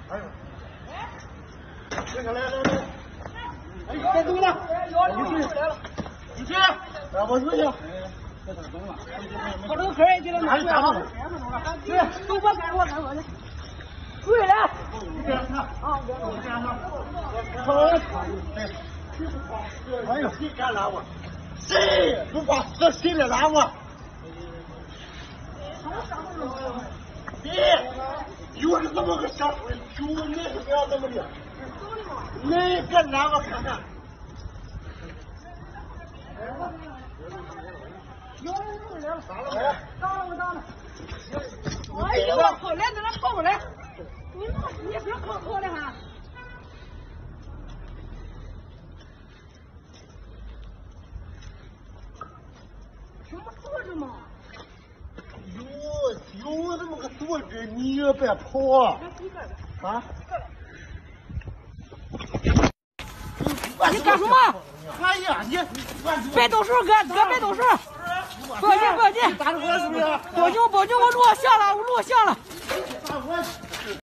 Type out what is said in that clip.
哎呦，这个来，哎，该走了，你去，我出去。 我这个坑也给他拿出来了，对，都我干去。对了， 这样看，啊，这样看，哎呦，谁敢拦我？谁不怕死，谁来拦我？别，又是这么个小鬼，就你是不要这么的，哪个拦我看看？ 打了！哎呦我操！来，在那跑过来！你别跑了哈！什么素质嘛？ 有这么个素质，你也别跑啊！啊？ 你干什么？ 哎呀，你别动手，哥别动手！报警！ 打着我是不是？ 报警！我录像了！